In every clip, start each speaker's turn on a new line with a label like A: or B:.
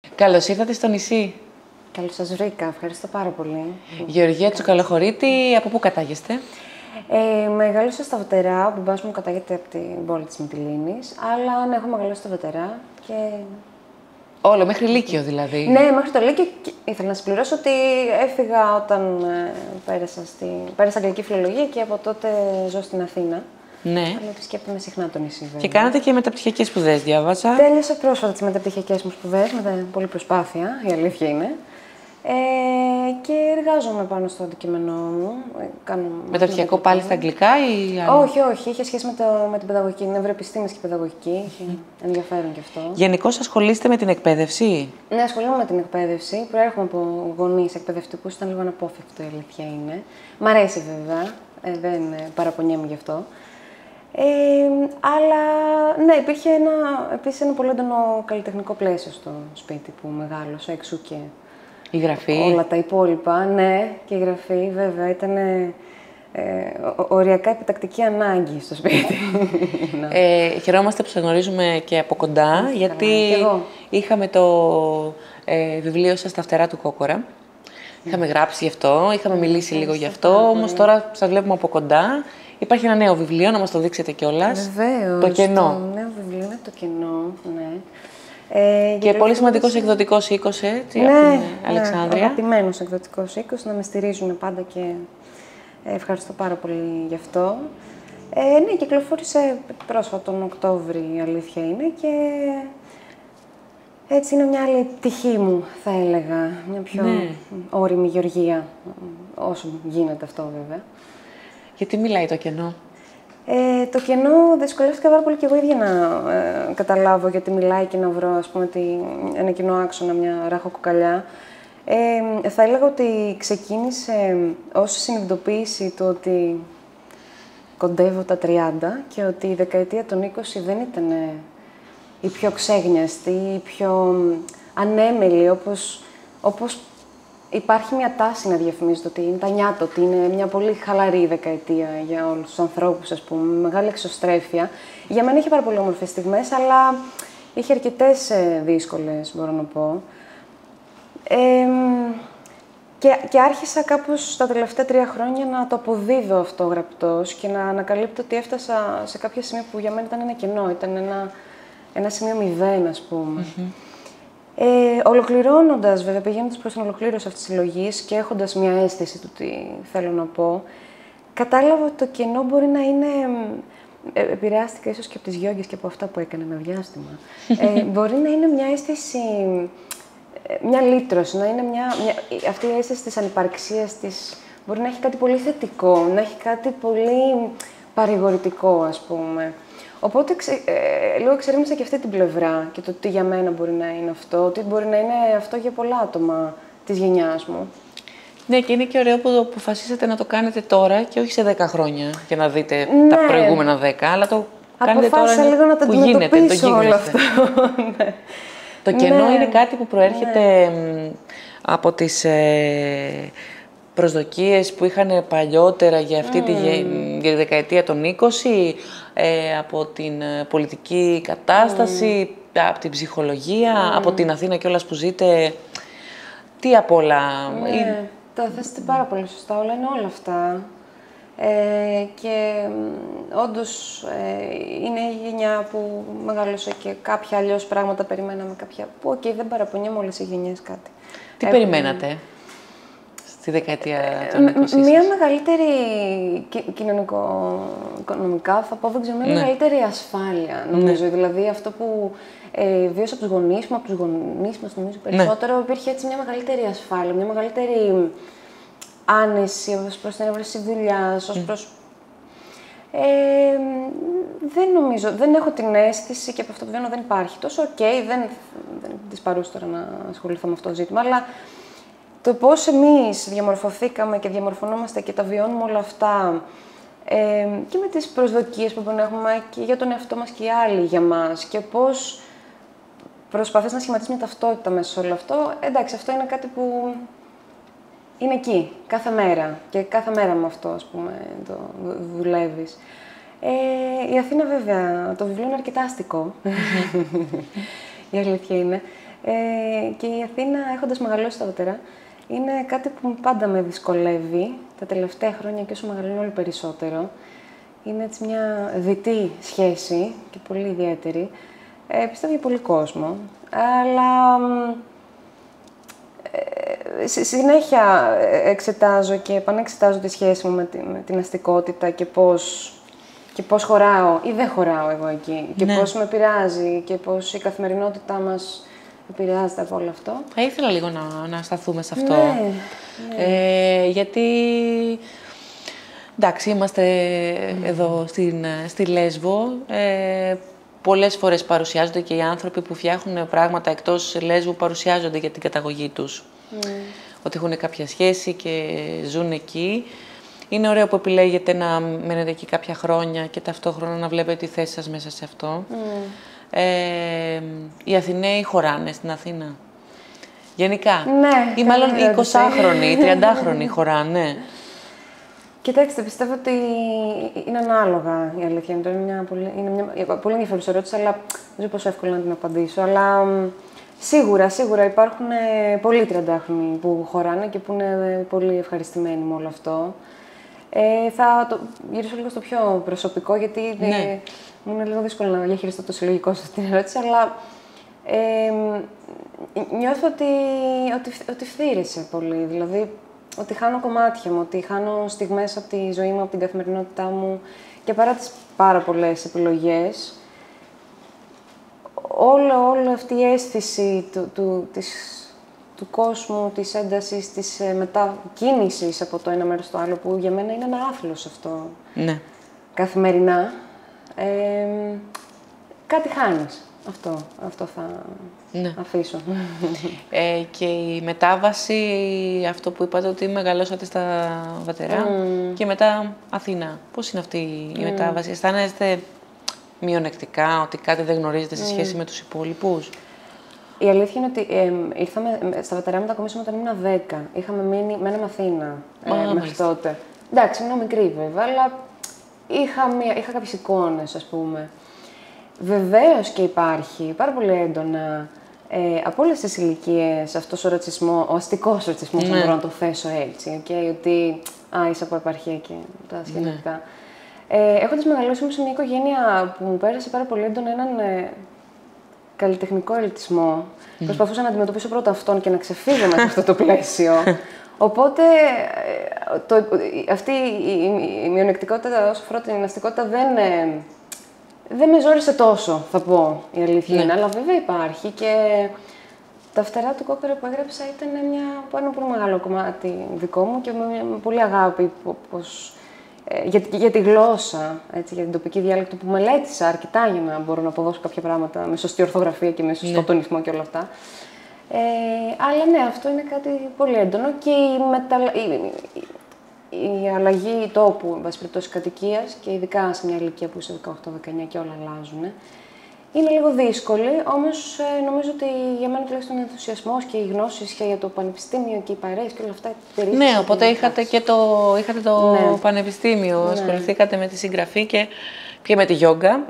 A: Καλώς ήρθατε στο νησί.
B: Καλώς σας βρήκα. Ευχαριστώ πάρα πολύ.
A: Γεωργία Τσουκαλοχωρίτη, από πού κατάγεστε?
B: Μεγάλωσα στα Φτερά. Ο μπαμπάς μου κατάγεται από την πόλη της Μυτιλήνης, αλλά ναι, έχω μεγαλώσει στα Φτερά και...
A: Όλο, μέχρι Λύκειο δηλαδή.
B: Ναι, μέχρι το Λύκειο. Ήθελα να συμπληρώσω ότι έφυγα όταν πέρασα αγγλική φιλολογία και από τότε ζω στην Αθήνα.
A: Ναι.
B: Αλλά επισκέπτομαι συχνά το νησί, βέβαια.
A: Και κάνατε και μεταπτυχιακές σπουδές, διάβασα.
B: Τέλειωσα πρόσφατα τις μεταπτυχιακές μου σπουδές, με πολλή προσπάθεια, η αλήθεια είναι. Και εργάζομαι πάνω στο αντικείμενό μου.
A: Μεταπτυχιακό πάλι στα αγγλικά ή άλλο?
B: Όχι, όχι. Είχε σχέση με την παιδαγωγική, νευροεπιστήμες και παιδαγωγική. Είχε ενδιαφέρον κι αυτό.
A: Γενικώς ασχολείστε με την εκπαίδευση?
B: Ναι, ασχολούμαι με την εκπαίδευση. Προέρχομαι από γονείς εκπαιδευτικούς, ήταν λίγο αναπόφευκτο, η αλήθεια είναι. Μ' αρέσει βέβαια, δεν παραπονιέμαι γι' αυτό. Αλλά ναι, υπήρχε επίσης ένα πολύ έντονο καλλιτεχνικό πλαίσιο στο σπίτι που μεγάλωσα, εξού και
A: Η γραφή.
B: όλα τα υπόλοιπα. Ναι, και η γραφή βέβαια ήταν οριακά επιτακτική ανάγκη στο σπίτι.
A: Χαιρόμαστε που σας γνωρίζουμε και από κοντά, γιατί είχαμε το βιβλίο σας «Τα φτερά του Κόκορα». Είχαμε γράψει γι' αυτό, είχαμε μιλήσει λίγο γι' αυτό, όμως τώρα σας βλέπουμε από κοντά. Υπάρχει ένα νέο βιβλίο, να μας το δείξετε κιόλας.
B: Βεβαίως.
A: Το κενό.
B: Το νέο βιβλίο είναι το κενό, ναι.
A: Και πολύ σημαντικός εκδοτικός οίκος, έτσι,
B: ναι,
A: από την Αλεξάνδρεια.
B: Ναι, αγαπημένος εκδοτικός οίκος, να με στηρίζουν πάντα και ευχαριστώ πάρα πολύ γι' αυτό. Ναι, κυκλοφόρησε πρόσφατα τον Οκτώβρη, η αλήθεια είναι, και έτσι είναι μια άλλη πτυχή μου, θα έλεγα, μια πιο όριμη γεωργία, όσο γίνεται αυτό βέβαια.
A: Γιατί μιλάει το κενό?
B: Το κενό δυσκολεύτηκα πάρα πολύ και εγώ ίδια να καταλάβω γιατί μιλάει και να βρω, ας πούμε, ένα κοινό άξονα, μια ράχοκοκαλιά. Θα έλεγα ότι ξεκίνησε ως συνειδητοποίηση του ότι κοντεύω τα 30 και ότι η δεκαετία των 20 δεν ήταν η πιο ξέγνιαστη, η πιο ανέμελη, όπως υπάρχει μια τάση να διαφημίζεται ότι είναι τα νιάτα, ότι είναι μια πολύ χαλαρή δεκαετία για όλους τους ανθρώπους, ας πούμε, με μεγάλη εξωστρέφεια. Για μένα είχε πάρα πολύ όμορφες στιγμές, αλλά είχε αρκετές δύσκολες, μπορώ να πω. Και άρχισα κάπως τα τελευταία 3 χρόνια να το αποδίδω αυτό γραπτός και να ανακαλύπτω ότι έφτασα σε κάποια σημεία που για μένα ήταν ένα κενό, ήταν ένα σημείο 0, ας πούμε. Ολοκληρώνοντας, βέβαια, πηγαίνοντας προς την ολοκλήρωση αυτής της συλλογής και έχοντας μια αίσθηση του τι θέλω να πω, κατάλαβα ότι το κενό μπορεί να είναι... επηρεάστηκα ίσως και από τις γιόγκες και από αυτά που έκανε ένα διάστημα. Μπορεί να είναι μια αίσθηση, μια λύτρωση, να είναι αυτή η αίσθηση της ανυπαρξίας της, μπορεί να έχει κάτι πολύ θετικό, να έχει κάτι πολύ παρηγορητικό, ας πούμε. Οπότε λίγο εξερεύνησα και αυτή την πλευρά και το τι για μένα μπορεί να είναι αυτό, τι μπορεί να είναι αυτό για πολλά άτομα της γενιάς μου.
A: Ναι, και είναι και ωραίο που αποφασίσατε να το κάνετε τώρα και όχι σε 10 χρόνια για να δείτε τα προηγούμενα 10, αλλά το κάνετε τώρα
B: λίγο να
A: που γίνεται, το
B: όλο αυτό.
A: Ναι. Το κενό είναι κάτι που προέρχεται από τις προσδοκίες που είχαν παλιότερα για αυτή τη δεκαετία των 20, από την πολιτική κατάσταση, από την ψυχολογία, από την Αθήνα κιόλας που ζείτε. Τι απ' όλα.
B: Ναι, το θέσετε πάρα πολύ σωστά. Όλα είναι όλα αυτά. Και όντως είναι η γενιά που μεγάλωσε και κάποια αλλιώς πράγματα περιμέναμε, κάποια που δεν παραπονιέμαι, όλες οι γενιές κάτι.
A: Τι περιμένατε στη δεκαετία των 20?
B: Μία μεγαλύτερη κοινωνικο-οικονομικά, θα πω, δεν ξέρω, μία μεγαλύτερη ασφάλεια, νομίζω. Ναι. Δηλαδή αυτό που βίωσα από τους γονείς μου, από τους γονείς μας, νομίζω περισσότερο, υπήρχε έτσι μια μεγαλύτερη ασφάλεια, μια μεγαλύτερη άνεση ως προς την έβρεση δουλειάς, ως προς... δεν νομίζω, δεν έχω την αίσθηση και από αυτό που βιώνω δεν υπάρχει. Τόσο δεν της παρούς τώρα να ασχοληθώ με αυτό το ζήτημα, αλλά το πώς εμείς διαμορφωθήκαμε και διαμορφωνόμαστε και τα βιώνουμε όλα αυτά και με τις προσδοκίες που μπορούμε να έχουμε και για τον εαυτό μας και οι άλλοι για μας και πώς προσπαθείς να σχηματίσεις μια ταυτότητα μέσα σε όλο αυτό, εντάξει, αυτό είναι κάτι που είναι εκεί, κάθε μέρα. Και κάθε μέρα με αυτό, ας πούμε, το δουλεύεις. Η Αθήνα, βέβαια, το βιβλίο είναι αρκετά αστικό. Η αλήθεια είναι. Και η Αθήνα, έχοντας μεγαλώσει στρατότερα, είναι κάτι που πάντα με δυσκολεύει τα τελευταία χρόνια και όσο μεγαλώνω όλο περισσότερο. Είναι έτσι μια δυτή σχέση και πολύ ιδιαίτερη. Πιστεύω για πολύ κόσμο. Αλλά συνέχεια εξετάζω και επανεξετάζω τη σχέση μου με την αστικότητα και πώς χωράω ή δεν χωράω εγώ εκεί. Και πώς με επηρεάζει και πώς η καθημερινότητά μας επηρεάζεται από όλο αυτό.
A: Θα ήθελα λίγο να σταθούμε σε αυτό. Γιατί, εντάξει, είμαστε εδώ στη Λέσβο. Πολλές φορές παρουσιάζονται και οι άνθρωποι που φτιάχνουν πράγματα εκτός Λέσβου παρουσιάζονται για την καταγωγή τους. Ότι έχουν κάποια σχέση και ζουν εκεί. Είναι ωραίο που επιλέγετε να μένετε εκεί κάποια χρόνια και ταυτόχρονα να βλέπετε τη θέση σας μέσα σε αυτό. Οι Αθηναίοι χωράνε στην Αθήνα. Γενικά.
B: Ναι.
A: Ή μάλλον οι 20χρονοι, οι 30χρονοι χωράνε.
B: Κοιτάξτε, πιστεύω ότι είναι ανάλογα η αλήθεια. Είναι μια πολύ ενδιαφέρουσα ερώτηση, αλλά δεν ξέρω πόσο εύκολο να την απαντήσω. Αλλά σίγουρα υπάρχουν πολλοί 30χρονοι που χωράνε και που είναι πολύ ευχαριστημένοι με όλο αυτό. Θα το γυρίσω λίγο στο πιο προσωπικό, γιατί μου είναι λίγο δύσκολο να διαχειριστώ το συλλογικό σας την ερώτηση, αλλά νιώθω ότι φθήρεσε πολύ. Δηλαδή, ότι χάνω κομμάτια μου, ότι χάνω στιγμές από τη ζωή μου, από την καθημερινότητά μου και παρά τις πάρα πολλές επιλογές, όλη αυτή η αίσθηση του κόσμου, της έντασης, της μετακίνησης από το ένα μέρος στο άλλο, που για μένα είναι ένα άθλος αυτό, καθημερινά, κάτι χάνεις. Αυτό θα αφήσω.
A: Και η μετάβαση, αυτό που είπατε ότι μεγαλώσατε στα Βατερά και μετά Αθήνα. Πώς είναι αυτή η μετάβαση, αισθάνεστε μειονεκτικά, ότι κάτι δεν γνωρίζετε σε σχέση με τους υπόλοιπους?
B: Η αλήθεια είναι ότι ήρθαμε στα Βατερά, μετακομίσαμε όταν ήμουν 10. Μέναμε Αθήνα μέχρι τότε. Εντάξει, ήμουν μικρή βέβαια, αλλά είχα κάποιες εικόνες, ας πούμε. Βεβαίως και υπάρχει πάρα πολύ έντονα από όλες τις ηλικίες αυτός ο ρατσισμός, ο αστικός ρατσισμός, αν μπορώ να το θέσω έτσι, ότι είσαι από επαρχία και τα σχετικά. Έχοντας μεγαλώσει όμως σε μια οικογένεια που μου πέρασε πάρα πολύ έντονα έναν καλλιτεχνικό ελιτισμό, προσπαθούσα να αντιμετωπίσω πρώτα αυτόν και να ξεφύγω μέσα από αυτό το πλαίσιο. Οπότε αυτή η μειονεκτικότητα, όσο αφορά την αστικότητα, δεν με ζόρισε τόσο, θα πω, η αλήθεια είναι. Αλλά βέβαια υπάρχει και τα φτερά του Κόκορα που έγραψα ήταν ένα πολύ μεγάλο κομμάτι δικό μου και με πολύ αγάπη για τη γλώσσα, έτσι, για την τοπική διάλεκτο που μελέτησα αρκετά για να μπορώ να αποδώσω κάποια πράγματα με σωστή ορθογραφία και με σωστό τονισμό και όλα αυτά. Αλλά ναι, αυτό είναι κάτι πολύ έντονο και η αλλαγή τόπου, εν πάση περιπτώσει, κατοικίας και ειδικά σε μια ηλικία που είσαι 18-19 και όλα αλλάζουν, είναι λίγο δύσκολη, όμως νομίζω ότι για μένα τουλάχιστον ο ενθουσιασμός και οι γνώσεις και για το πανεπιστήμιο και οι παρέες και όλα αυτά.
A: Ναι, οπότε είχατε το πανεπιστήμιο, ασχοληθήκατε με τη συγγραφή και με τη γιόγκα.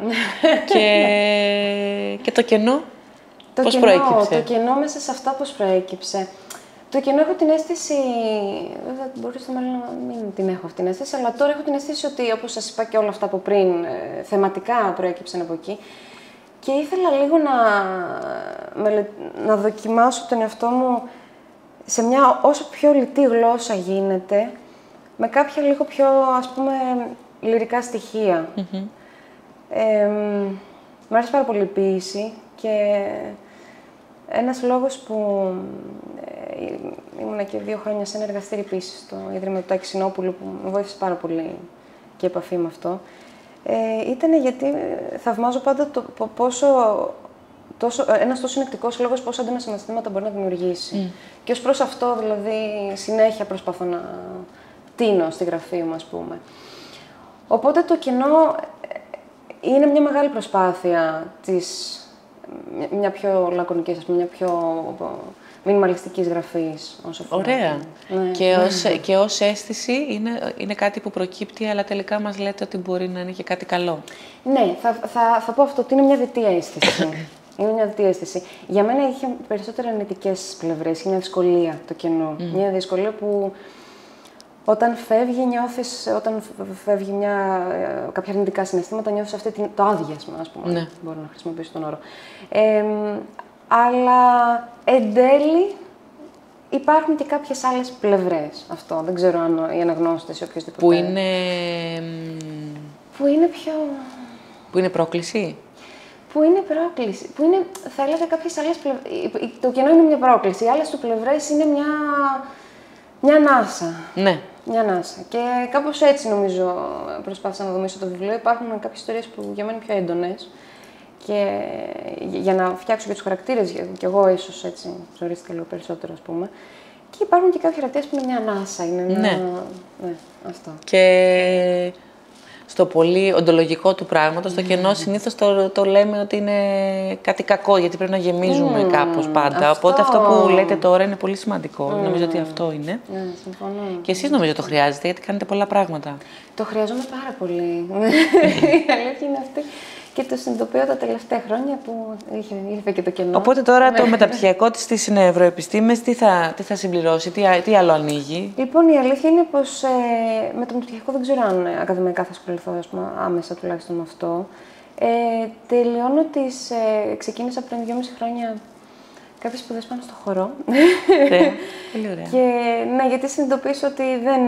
A: Και το κενό, πώς προέκυψε?
B: Το κενό μέσα σε αυτά πώς προέκυψε. Το κενό έχω την αίσθηση, βέβαια μπορεί στο μέλλον να μην την έχω αυτή την αίσθηση, αλλά τώρα έχω την αίσθηση ότι, όπως σας είπα και όλα αυτά από πριν, θεματικά προέκυψαν από εκεί. Και ήθελα λίγο να δοκιμάσω τον εαυτό μου σε μια όσο πιο λιτή γλώσσα γίνεται, με κάποια λίγο πιο, ας πούμε, λυρικά στοιχεία. Μ' άρεσε πάρα πολύ η ποίηση και ένας λόγος που ήμουνα και 2 χρόνια σε ένα εργαστήρι ποίησης στο Ίδρυμα του Τάκη Συνόπουλου, που με βοήθησε πάρα πολύ και επαφή με αυτό, ήταν γιατί θαυμάζω πάντα ένας τόσο συνεκτικός λόγος πόσο έντονα συναισθήματα μπορεί να δημιουργήσει. Και ως προς αυτό, δηλαδή, συνέχεια προσπαθώ να τίνω στη γραφή μου, ας πούμε. Οπότε το κενό είναι μια μεγάλη προσπάθεια μια πιο λακωνική, ας πούμε, μια πιο μινιμαλιστικής γραφής.
A: Ωραία. Ναι. Και ως αίσθηση είναι κάτι που προκύπτει, αλλά τελικά μας λέτε ότι μπορεί να είναι και κάτι καλό.
B: Ναι, θα πω αυτό, ότι είναι μια δυτή αίσθηση. Είναι μια δυτή αίσθηση. Για μένα είχε περισσότερο αρνητικές πλευρές, μια δυσκολία το κενό. Μια δυσκολία που όταν φεύγει, όταν φεύγει κάποια αρνητικά συναισθήματα, νιώθεις το άδειασμα, ας πούμε. Ναι. Μπορώ να χρησιμοποιήσω τον όρο. Αλλά εν τέλει υπάρχουν και κάποιες άλλες πλευρές. Αυτό δεν ξέρω αν οι αναγνώστες ή οποιοδήποτε.
A: Που είναι.
B: Που είναι πιο.
A: Που είναι πρόκληση.
B: Που είναι πρόκληση. Που είναι, θα έλεγα, κάποιες άλλες πλευρές. Το κενό είναι μια πρόκληση. Οι άλλες του πλευρές είναι μια ανάσα.
A: Ναι.
B: Μια ανάσα. Και κάπως έτσι νομίζω προσπάθησα να δομήσω το βιβλίο. Υπάρχουν κάποιες ιστορίες που για μένα είναι πιο έντονες. Και για να φτιάξω και τους χαρακτήρες, και εγώ ίσως έτσι ζορίστηκα λίγο περισσότερο, ας πούμε. Και υπάρχουν και κάποιοι χαρακτήρες που είναι μια ανάσα. Ναι, αυτό.
A: Και στο πολύ οντολογικό του πράγματος, το κενό συνήθως το λέμε ότι είναι κάτι κακό, γιατί πρέπει να γεμίζουμε κάπως πάντα. Οπότε αυτό που λέτε τώρα είναι πολύ σημαντικό. Νομίζω ότι αυτό είναι.
B: Ναι, συμφωνώ.
A: Και εσείς νομίζω το χρειάζεται, γιατί κάνετε πολλά πράγματα.
B: Το χρειάζομαι πάρα πολύ. Η αλήθεια είναι αυτή. Και το συνειδητοποιώ τα τελευταία χρόνια που ήρθε και το κενό.
A: Οπότε τώρα το μεταπτυχιακό της στις νευροεπιστήμες τι θα συμπληρώσει, τι άλλο ανοίγει?
B: Λοιπόν, η αλήθεια είναι πως με το μεταπτυχιακό δεν ξέρω αν ακαδημαϊκά θα ασχοληθώ, άμεσα τουλάχιστον με αυτό. Τελειώνω ξεκίνησα πριν 2,5 χρόνια κάποιες σπουδές πάνω στο χορό.
A: Πολύ ωραία.
B: Και ναι, γιατί συνειδητοποίησα ότι δεν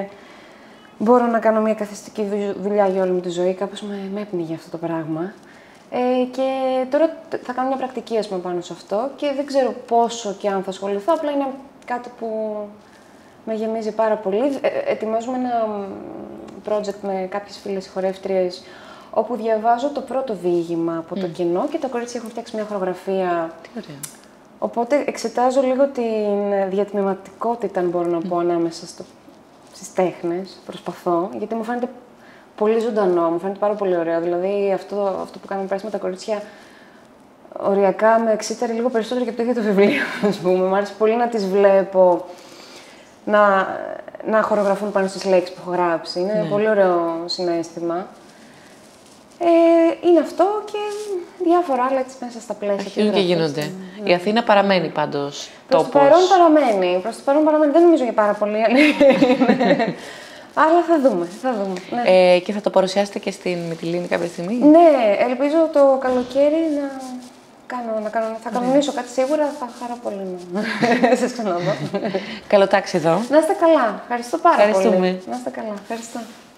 B: μπορώ να κάνω μια καθιστική δουλειά για όλη μου τη ζωή. Κάπως με έπνιγε αυτό το πράγμα. Και τώρα θα κάνω μια πρακτική, ας πούμε, πάνω σε αυτό και δεν ξέρω πόσο και αν θα ασχοληθώ. Απλά είναι κάτι που με γεμίζει πάρα πολύ. Ετοιμάζουμε ένα project με κάποιες φίλες χορεύτριες, όπου διαβάζω το πρώτο διήγημα από το κενό και τα κορίτσια έχουν φτιάξει μια χορογραφία.
A: Τι ωραία.
B: Οπότε εξετάζω λίγο την διατμηματικότητα, αν μπορώ να πω, ανάμεσα στις τέχνες. Προσπαθώ, γιατί μου φαίνεται πολύ ζωντανό, μου φαίνεται πάρα πολύ ωραίο. Δηλαδή αυτό που κάνουμε πέρσι με τα κορίτσια οριακά με εξήταρε λίγο περισσότερο και από το ίδιο το βιβλίο, ας πούμε. Μου άρεσε πολύ να τις βλέπω να χορογραφούν πάνω στις λέξεις που έχω γράψει. Είναι πολύ ωραίο συναίσθημα. Είναι αυτό και διάφορα άλλα έτσι μέσα στα πλαίσια.
A: Αρχίζουν και γίνονται. Ναι. Η Αθήνα παραμένει πάντως
B: τόπος. Προς το παρόν παραμένει. Δεν νομίζω για πάρα πολύ. Αλλά θα δούμε. Ναι.
A: Και θα το παρουσιάσετε και στην Μυτιλήνη κάποια στιγμή?
B: Ναι, ελπίζω το καλοκαίρι θα κανονίσω κάτι σίγουρα. Θα χαρώ πολύ να σας ξαναδώ.
A: Καλό ταξίδι εδώ.
B: Να είστε καλά. Ευχαριστώ πάρα πολύ. Να είστε καλά. Ευχαριστώ.